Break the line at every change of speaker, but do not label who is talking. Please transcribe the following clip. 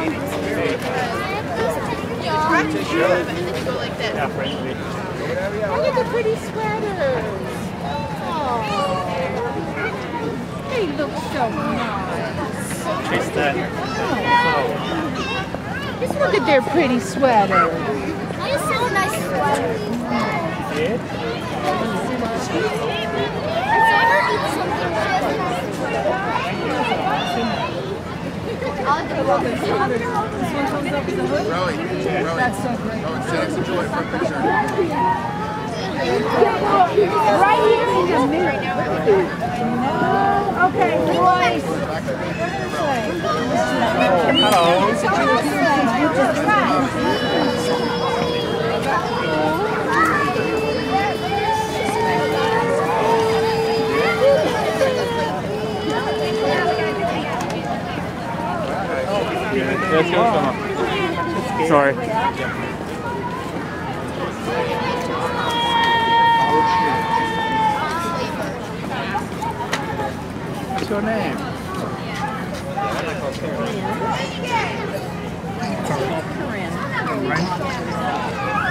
Look at the pretty sweaters. Oh, they look so nice.
Tristan.
Just look at their pretty sweaters.
These so nice sweaters.
Yeah?
I saw her eat something. I'll do
This one comes up as a hood? That's so great.
Right here in the middle. Okay, boys.
Hello. Let's go. Sorry. What's your name?
Corinne.